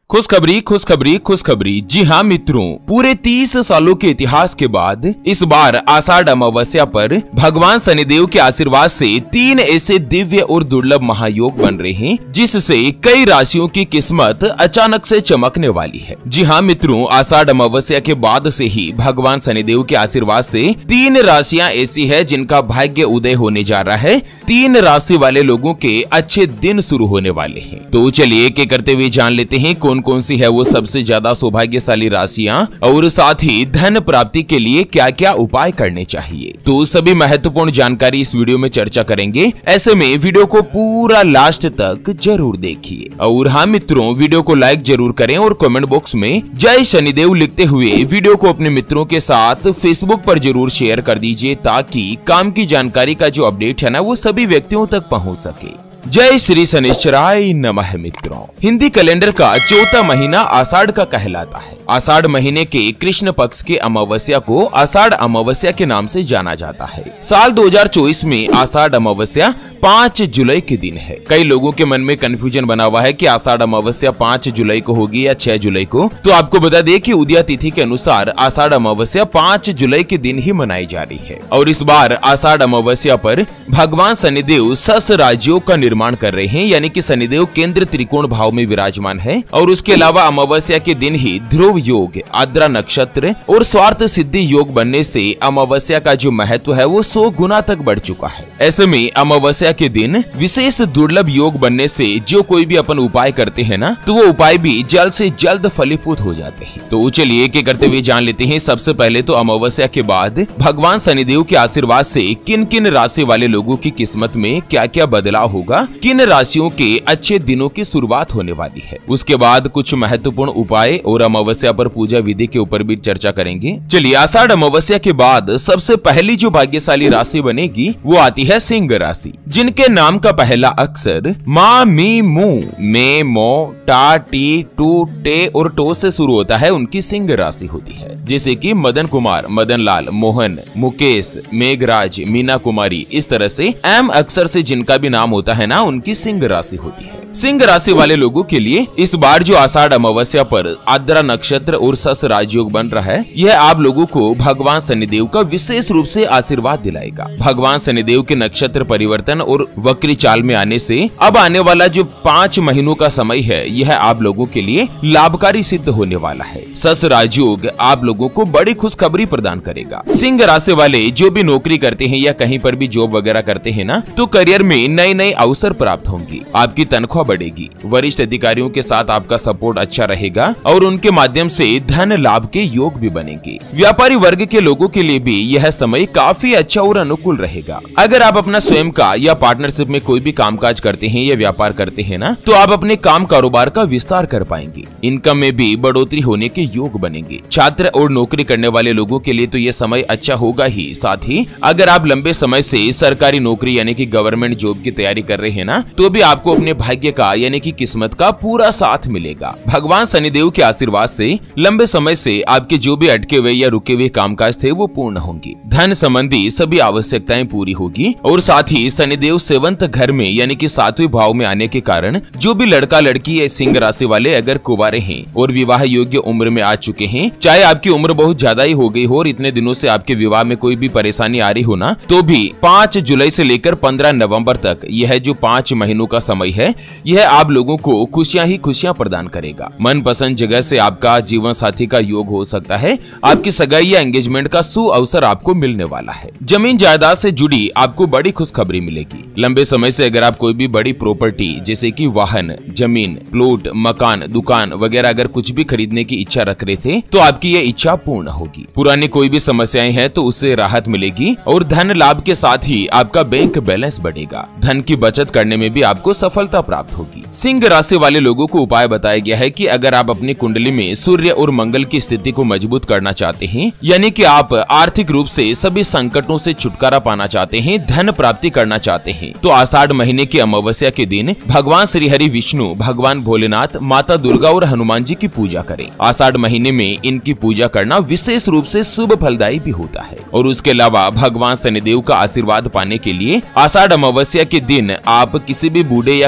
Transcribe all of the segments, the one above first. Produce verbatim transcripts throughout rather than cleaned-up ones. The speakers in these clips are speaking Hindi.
खुशखबरी खुशखबरी खुशखबरी। जी हाँ मित्रों, पूरे तीस सालों के इतिहास के बाद इस बार आषाढ़ अमावस्या पर भगवान शनिदेव के आशीर्वाद से तीन ऐसे दिव्य और दुर्लभ महायोग बन रहे हैं जिससे कई राशियों की किस्मत अचानक से चमकने वाली है। जी हाँ मित्रों, आषाढ़ अमावस्या के बाद से ही भगवान शनिदेव के आशीर्वाद से तीन राशियां ऐसी है जिनका भाग्य उदय होने जा रहा है। तीन राशि वाले लोगों के अच्छे दिन शुरू होने वाले हैं। तो चलिए एक एक करते हुए जान लेते हैं कौन कौन सी है वो सबसे ज्यादा सौभाग्यशाली राशियां और साथ ही धन प्राप्ति के लिए क्या क्या उपाय करने चाहिए। तो सभी महत्वपूर्ण जानकारी इस वीडियो में चर्चा करेंगे। ऐसे में वीडियो को पूरा लास्ट तक जरूर देखिए। और हाँ मित्रों, वीडियो को लाइक जरूर करें और कमेंट बॉक्स में जय शनिदेव लिखते हुए वीडियो को अपने मित्रों के साथ फेसबुक पर जरूर शेयर कर दीजिए ताकि काम की जानकारी का जो अपडेट है ना वो सभी व्यक्तियों तक पहुँच सके। जय श्री शनिश्चराय नमः। मित्रों, हिंदी कैलेंडर का चौथा महीना आषाढ़ का कहलाता है। आषाढ़ महीने के कृष्ण पक्ष के अमावस्या को आषाढ़ अमावस्या के नाम से जाना जाता है। साल दो हज़ार चौबीस में आषाढ़ अमावस्या पाँच जुलाई के दिन है। कई लोगों के मन में कंफ्यूजन बना हुआ है कि आषाढ़ अमावस्या पाँच जुलाई को होगी या छह जुलाई को। तो आपको बता दें कि उदया तिथि के अनुसार आषाढ़ अमावस्या पाँच जुलाई के दिन ही मनाई जा रही है। और इस बार आषाढ़ अमावस्या पर भगवान शनिदेव सस राजयोग का निर्माण कर रहे हैं, यानी कि शनिदेव केंद्र त्रिकोण भाव में विराजमान है। और उसके अलावा अमावस्या के दिन ही ध्रुव योग, आद्रा नक्षत्र और स्वार्थ सिद्धि योग बनने से अमावस्या का जो महत्व है वो सौ गुना तक बढ़ चुका है। ऐसे में अमावस्या के दिन विशेष दुर्लभ योग बनने से जो कोई भी अपन उपाय करते हैं ना तो वो उपाय भी जल्द से जल्द फलीभूत हो जाते हैं। तो चलिए एक एक करते हुए जान लेते हैं। सबसे पहले तो अमावस्या के बाद भगवान शनिदेव के आशीर्वाद से किन किन राशि वाले लोगों की किस्मत में क्या क्या बदलाव होगा, किन राशियों के अच्छे दिनों की शुरुआत होने वाली है। उसके बाद कुछ महत्वपूर्ण उपाय और अमावस्या पर पूजा विधि के ऊपर भी चर्चा करेंगे। चलिए, आषाढ़ अमावस्या के बाद सबसे पहली जो भाग्यशाली राशि बनेगी वो आती है सिंह राशि, जिनके नाम का पहला अक्षर मा मी मू मे मो टा टी टू टे और टो से शुरू होता है, उनकी सिंह राशि होती है। जैसे कि मदन कुमार, मदन लाल, मोहन, मुकेश, मेघराज, मीना कुमारी, इस तरह से एम अक्षर से जिनका भी नाम होता है ना उनकी सिंह राशि होती है। सिंह राशि वाले लोगों के लिए इस बार जो आषाढ़ अमावस्या पर आद्रा नक्षत्र और सस राजयोग बन रहा है, यह आप लोगों को भगवान शनिदेव का विशेष रूप से आशीर्वाद दिलाएगा। भगवान शनिदेव के नक्षत्र परिवर्तन और वक्री चाल में आने से अब आने वाला जो पाँच महीनों का समय है यह आप लोगों के लिए लाभकारी सिद्ध होने वाला है। सस राजयोग आप लोगों को बड़ी खुशखबरी प्रदान करेगा। सिंह राशि वाले जो भी नौकरी करते हैं या कहीं पर भी जॉब वगैरह करते हैं ना तो करियर में नए नए अवसर प्राप्त होंगी, आपकी तनख्वाह बढ़ेगी, वरिष्ठ अधिकारियों के साथ आपका सपोर्ट अच्छा रहेगा और उनके माध्यम से धन लाभ के योग भी बनेंगे। व्यापारी वर्ग के लोगों के लिए भी यह समय काफी अच्छा और अनुकूल रहेगा। अगर आप अपना स्वयं का या पार्टनरशिप में कोई भी कामकाज करते हैं या व्यापार करते हैं ना तो आप अपने काम कारोबार का विस्तार कर पाएंगे। इनकम में भी बढ़ोतरी होने के योग बनेंगे। छात्र और नौकरी करने वाले लोगों के लिए तो यह समय अच्छा होगा ही, साथ ही अगर आप लंबे समय से सरकारी नौकरी यानी कि गवर्नमेंट जॉब की तैयारी कर रहे हैं ना तो भी आपको अपने भाग्य का यानी कि किस्मत का पूरा साथ मिलेगा। भगवान शनिदेव के आशीर्वाद से लंबे समय से आपके जो भी अटके हुए या रुके हुए कामकाज थे वो पूर्ण होंगे। धन संबंधी सभी आवश्यकताएं पूरी होगी और साथ ही शनिदेव सेवंत घर में यानी कि सातवें भाव में आने के कारण जो भी लड़का लड़की या सिंह राशि वाले अगर कुंवारे हैं और विवाह योग्य उम्र में आ चुके हैं, चाहे आपकी उम्र बहुत ज्यादा ही हो गई हो और इतने दिनों से आपके विवाह में कोई भी परेशानी आ रही हो ना तो भी पाँच जुलाई से लेकर पंद्रह नवम्बर तक यह जो पाँच महीनों का समय है यह आप लोगों को खुशियां ही खुशियां प्रदान करेगा। मनपसंद जगह से आपका जीवन साथी का योग हो सकता है। आपकी सगाई या एंगेजमेंट का सु अवसर आपको मिलने वाला है। जमीन जायदाद से जुड़ी आपको बड़ी खुशखबरी मिलेगी। लंबे समय से अगर आप कोई भी बड़ी प्रॉपर्टी जैसे कि वाहन, जमीन, प्लॉट, मकान, दुकान वगैरह अगर कुछ भी खरीदने की इच्छा रख रहे थे तो आपकी ये इच्छा पूर्ण होगी। पुरानी कोई भी समस्याएं हैं तो उससे राहत मिलेगी और धन लाभ के साथ ही आपका बैंक बैलेंस बढ़ेगा। धन की बचत करने में भी आपको सफलता प्राप्त होगी। सिंह राशि वाले लोगों को उपाय बताया गया है कि अगर आप अपनी कुंडली में सूर्य और मंगल की स्थिति को मजबूत करना चाहते हैं, यानी कि आप आर्थिक रूप से सभी संकटों से छुटकारा पाना चाहते हैं, धन प्राप्ति करना चाहते हैं, तो आषाढ़ महीने की अमावस्या के दिन भगवान श्री हरि विष्णु, भगवान भोलेनाथ, माता दुर्गा और हनुमान जी की पूजा करें। आषाढ़ महीने में इनकी पूजा करना विशेष रूप से शुभ फलदायी भी होता है। और उसके अलावा भगवान शनिदेव का आशीर्वाद पाने के लिए आषाढ़ अमावस्या के दिन आप किसी भी बूढ़े या काले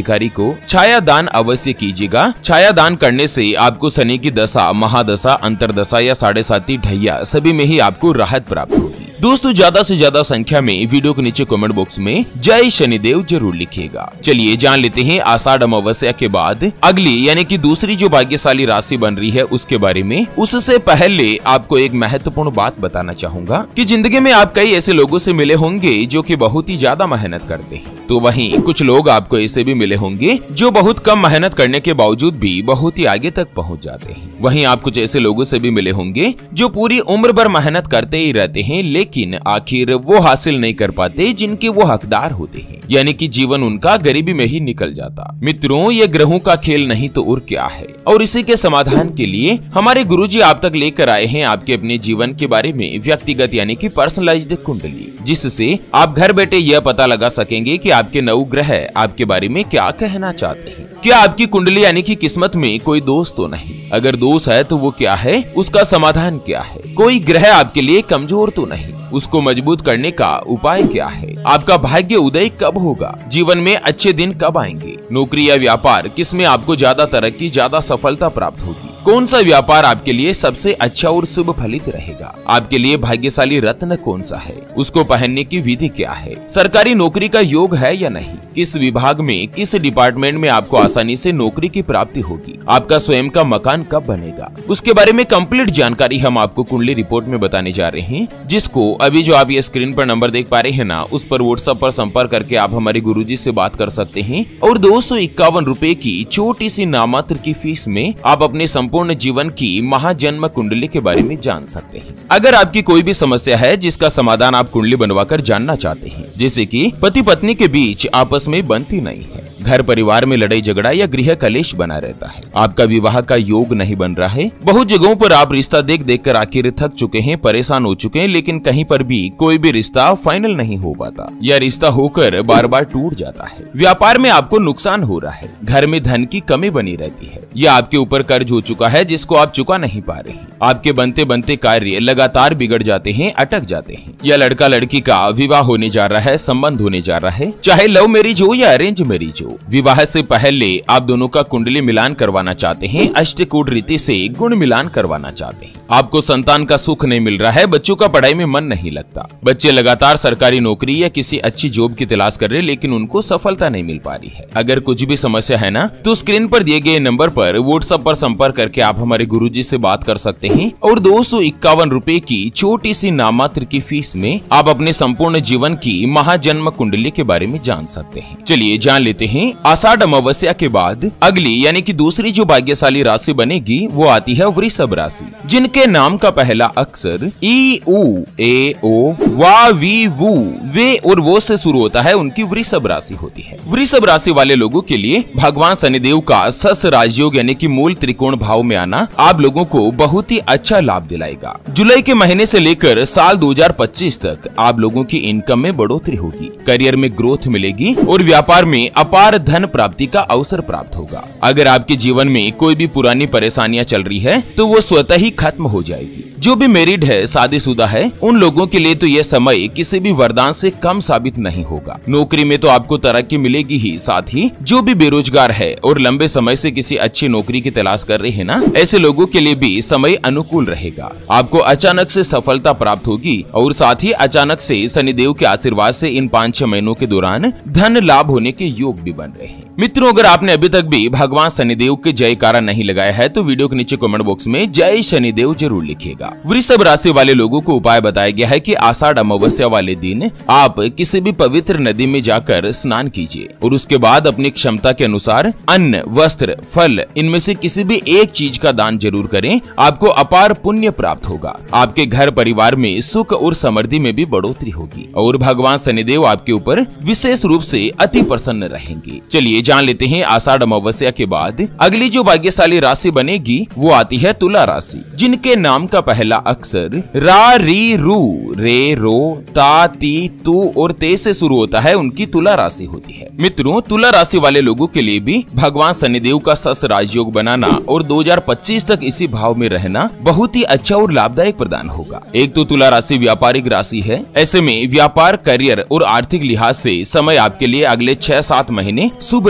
अधिकारी को छाया दान अवश्य कीजिएगा। छाया दान करने से आपको शनि की दशा, महादशा, अंतरदशा या साढ़े साती ढैया सभी में ही आपको राहत प्राप्त होगी। दोस्तों ज्यादा से ज्यादा संख्या में वीडियो के नीचे कमेंट बॉक्स में जय शनिदेव जरूर लिखिएगा। चलिए जान लेते हैं आषाढ़ अमावस्या के बाद अगली यानी कि दूसरी जो भाग्यशाली राशि बन रही है उसके बारे में। उससे पहले आपको एक महत्वपूर्ण बात बताना चाहूंगा कि जिंदगी में आप कई ऐसे लोगों से मिले होंगे जो कि बहुत ही ज्यादा मेहनत करते हैं, तो वहीं कुछ लोग आपको ऐसे भी मिले होंगे जो बहुत कम मेहनत करने के बावजूद भी बहुत ही आगे तक पहुंच जाते हैं। वहीं आप कुछ ऐसे लोगों से भी मिले होंगे जो पूरी उम्र भर मेहनत करते ही रहते हैं लेकिन आखिर वो हासिल नहीं कर पाते जिनके वो हकदार होते हैं, यानी कि जीवन उनका गरीबी में ही निकल जाता। मित्रों ये ग्रहों का खेल नहीं तो और क्या है, और इसी के समाधान के लिए हमारे गुरुजी आप तक लेकर आए हैं आपके अपने जीवन के बारे में व्यक्तिगत यानी कि पर्सनलाइज्ड कुंडली, जिससे आप घर बैठे यह पता लगा सकेंगे कि आपके नौ ग्रह आपके बारे में क्या कहना चाहते हैं। क्या आपकी कुंडली यानी कि किस्मत में कोई दोष तो नहीं? अगर दोष है तो वो क्या है, उसका समाधान क्या है? कोई ग्रह आपके लिए कमजोर तो नहीं, उसको मजबूत करने का उपाय क्या है? आपका भाग्य उदय कब होगा? जीवन में अच्छे दिन कब आएंगे? नौकरी या व्यापार किसमें आपको ज्यादा तरक्की, ज्यादा सफलता प्राप्त होगी? कौन सा व्यापार आपके लिए सबसे अच्छा और शुभ फलित रहेगा? आपके लिए भाग्यशाली रत्न कौन सा है? उसको पहनने की विधि क्या है? सरकारी नौकरी का योग है या नहीं? किस विभाग में, किस डिपार्टमेंट में आपको आसानी से नौकरी की प्राप्ति होगी? आपका स्वयं का मकान कब बनेगा? उसके बारे में कंप्लीट जानकारी हम आपको कुंडली रिपोर्ट में बताने जा रहे हैं, जिसको अभी जो आप ये स्क्रीन पर नंबर देख पा रहे हैं ना, उस पर व्हाट्सएप पर संपर्क करके आप हमारे गुरुजी से बात कर सकते हैं और दो सौ इक्यावन रूपए की छोटी सी नामात्र की फीस में आप अपने पूर्ण जीवन की महाजन्म कुंडली के बारे में जान सकते हैं। अगर आपकी कोई भी समस्या है जिसका समाधान आप कुंडली बनवाकर जानना चाहते हैं, जैसे कि पति पत्नी के बीच आपस में बनती नहीं है, घर परिवार में लड़ाई झगड़ा या गृह कलेश बना रहता है, आपका विवाह का योग नहीं बन रहा है, बहुत जगहों पर आप रिश्ता देख देख कर आखिर थक चुके हैं, परेशान हो चुके हैं, लेकिन कहीं पर भी कोई भी रिश्ता फाइनल नहीं हो पाता या रिश्ता होकर बार बार टूट जाता है, व्यापार में आपको नुकसान हो रहा है, घर में धन की कमी बनी रहती है, या आपके ऊपर कर्ज हो चुका है जिसको आप चुका नहीं पा रहे हैं, आपके बनते बनते कार्य लगातार बिगड़ जाते हैं, अटक जाते हैं, या लड़का लड़की का विवाह होने जा रहा है, संबंध होने जा रहा है, चाहे लव मैरिज हो या अरेंज मैरिज हो, विवाह से पहले आप दोनों का कुंडली मिलान करवाना चाहते हैं, अष्टकूट रीति से गुण मिलान करवाना चाहते हैं, आपको संतान का सुख नहीं मिल रहा है, बच्चों का पढ़ाई में मन नहीं लगता, बच्चे लगातार सरकारी नौकरी या किसी अच्छी जॉब की तलाश कर रहे हैं लेकिन उनको सफलता नहीं मिल पा रही है। अगर कुछ भी समस्या है ना, तो स्क्रीन पर दिए गए नंबर पर व्हाट्सएप पर संपर्क करके आप हमारे गुरुजी से बात कर सकते हैं और दो सौ इक्यावन रूपए की छोटी सी नामात्र की फीस में आप अपने संपूर्ण जीवन की महाजन्म कुंडली के बारे में जान सकते हैं। चलिए जान लेते हैं आषाढ़ अमावस्या के बाद अगली यानी कि दूसरी जो भाग्यशाली राशि बनेगी वो आती है वृषभ राशि, जिनके नाम का पहला अक्षर ई उ ए ओ वा वी वु वे और वो से शुरू होता है, उनकी वृषभ राशि होती है। वृषभ राशि वाले लोगों के लिए भगवान शनिदेव का सस राजयोग यानी कि मूल त्रिकोण भाव में आना आप लोगों को बहुत ही अच्छा लाभ दिलाएगा। जुलाई के महीने से लेकर साल दो हज़ार पच्चीस तक आप लोगों की इनकम में बढ़ोतरी होगी, करियर में ग्रोथ मिलेगी और व्यापार में अपार धन प्राप्ति का अवसर प्राप्त होगा। अगर आपके जीवन में कोई भी पुरानी परेशानियां चल रही है तो वो स्वतः ही खत्म हो जाएगी। जो भी मैरिड है, शादीशुदा है, उन लोगों के लिए तो यह समय किसी भी वरदान से कम साबित नहीं होगा। नौकरी में तो आपको तरक्की मिलेगी ही, साथ ही जो भी बेरोजगार है और लंबे समय से किसी अच्छी नौकरी की तलाश कर रहे हैं ना, ऐसे लोगों के लिए भी समय अनुकूल रहेगा। आपको अचानक से सफलता प्राप्त होगी और साथ ही अचानक से शनिदेव के आशीर्वाद से इन पाँच छह महीनों के दौरान धन लाभ होने के योग भी बन रहे हैं। मित्रों, अगर आपने अभी तक भी भगवान शनिदेव के जयकारा नहीं लगाया है तो वीडियो के नीचे कमेंट बॉक्स में जय शनिदेव जरूर लिखिएगा। वृषभ राशि वाले लोगों को उपाय बताया गया है कि आषाढ़ अमावस्या वाले दिन आप किसी भी पवित्र नदी में जाकर स्नान कीजिए और उसके बाद अपनी क्षमता के अनुसार अन्न, वस्त्र, फल इनमें से किसी भी एक चीज का दान जरूर करें। आपको अपार पुण्य प्राप्त होगा, आपके घर परिवार में सुख और समृद्धि में भी बढ़ोतरी होगी और भगवान शनिदेव आपके ऊपर विशेष रूप से अति प्रसन्न रहेंगे। चलिए जान लेते हैं आषाढ़ अमावस्या के बाद अगली जो भाग्यशाली राशि बनेगी वो आती है तुला राशि, जिनके नाम का पहला अक्षर रा री रू रे रो ता ती तू और ते से शुरू होता है, उनकी तुला राशि होती है। मित्रों, तुला राशि वाले लोगों के लिए भी भगवान शनिदेव का सस राजयोग बनाना और दो हज़ार पच्चीस तक इसी भाव में रहना बहुत ही अच्छा और लाभदायक प्रदान होगा। एक तो तुला राशि व्यापारिक राशि है, ऐसे में व्यापार, करियर और आर्थिक लिहाज से समय आपके लिए अगले छह सात महीने शुभ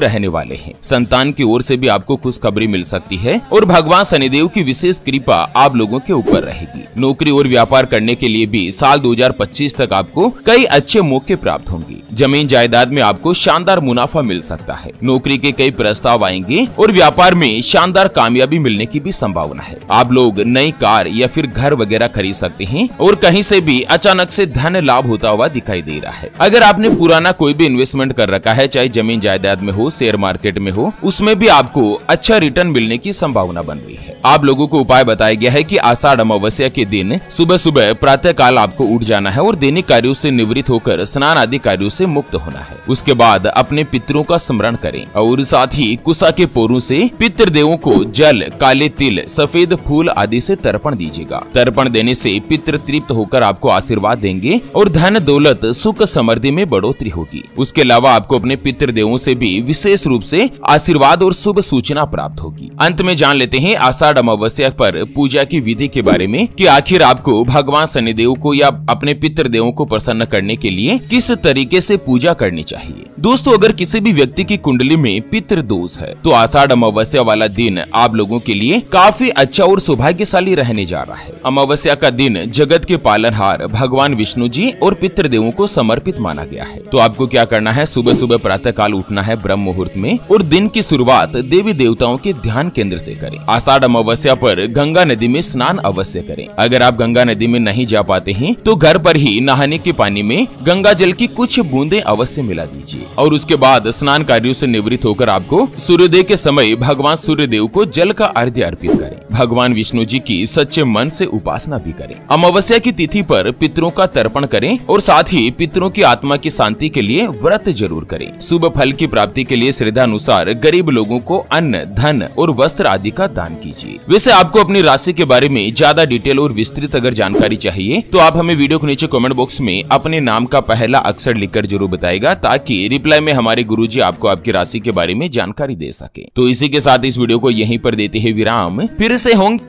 रहने वाले हैं। संतान की ओर से भी आपको खुशखबरी मिल सकती है और भगवान शनिदेव की विशेष कृपा आप लोगों के ऊपर रहेगी। नौकरी और व्यापार करने के लिए भी साल दो हज़ार पच्चीस तक आपको कई अच्छे मौके प्राप्त होंगे। जमीन जायदाद में आपको शानदार मुनाफा मिल सकता है। नौकरी के कई प्रस्ताव आएंगे और व्यापार में शानदार कामयाबी मिलने की भी संभावना है। आप लोग नई कार या फिर घर वगैरह खरीद सकते हैं और कहीं से भी अचानक से धन लाभ होता हुआ दिखाई दे रहा है। अगर आपने पुराना कोई भी इन्वेस्टमेंट कर रखा है, चाहे जमीन जायदाद में हो, शेयर मार्केट में हो, उसमें भी आपको अच्छा रिटर्न मिलने की संभावना बन रही है। आप लोगों को उपाय बताया गया है कि आषाढ़ अमावस्या के दिन सुबह सुबह प्रातः काल आपको उठ जाना है और दैनिक कार्यों से निवृत्त होकर स्नान आदि कार्यों से मुक्त होना है। उसके बाद अपने पितरों का स्मरण करें और साथ ही कुशा के पोरों से पितृदेवों को जल, काले तिल, सफेद फूल आदि से तर्पण दीजिएगा। तर्पण देने से पितृ तृप्त होकर आपको आशीर्वाद देंगे और धन दौलत सुख समृद्धि में बढ़ोतरी होगी। उसके अलावा आपको अपने पितृदेवों से भी विशेष रूप से आशीर्वाद और शुभ सूचना प्राप्त होगी। अंत में जान लेते हैं आषाढ़ अमावस्या पर पूजा की विधि के बारे में कि आखिर आपको भगवान शनिदेव को या अपने पितृदेवों को प्रसन्न करने के लिए किस तरीके से पूजा करनी चाहिए। दोस्तों, अगर किसी भी व्यक्ति की कुंडली में पितृ दोष है तो आषाढ़ अमावस्या वाला दिन आप लोगों के लिए काफी अच्छा और सौभाग्यशाली रहने जा रहा है। अमावस्या का दिन जगत के पालनहार भगवान विष्णु जी और पितृदेवों को समर्पित माना गया है। तो आपको क्या करना है, सुबह सुबह प्रातः काल उठना है ब्रह्म मुहूर्त में और दिन की शुरुआत देवी देवताओं के ध्यान केंद्र से करें। आषाढ़ अमावस्या पर गंगा नदी में स्नान अवश्य करें। अगर आप गंगा नदी में नहीं जा पाते हैं तो घर पर ही नहाने के पानी में गंगा जल की कुछ बूंदें अवश्य मिला दीजिए और उसके बाद स्नान कार्यों से निवृत्त होकर आपको सूर्योदय के समय भगवान सूर्यदेव को जल का अर्घ्य अर्पित करें। भगवान विष्णु जी की सच्चे मन से उपासना भी करें। अमावस्या की तिथि पर पितरों का तर्पण करें और साथ ही पितरों की आत्मा की शांति के लिए व्रत जरूर करें। शुभ फल की प्राप्ति के लिए श्रद्धा अनुसार गरीब लोगों को अन्न, धन और वस्त्र आदि का दान कीजिए। वैसे आपको अपनी राशि के बारे में ज्यादा डिटेल और विस्तृत अगर जानकारी चाहिए तो आप हमें वीडियो के नीचे कमेंट बॉक्स में अपने नाम का पहला अक्षर लिखकर जरूर बताएगा, ताकि रिप्लाई में हमारे गुरुजी आपको आपकी राशि के बारे में जानकारी दे सके। तो इसी के साथ इस वीडियो को यहीं पर देते हैं विराम। फिर से होंगे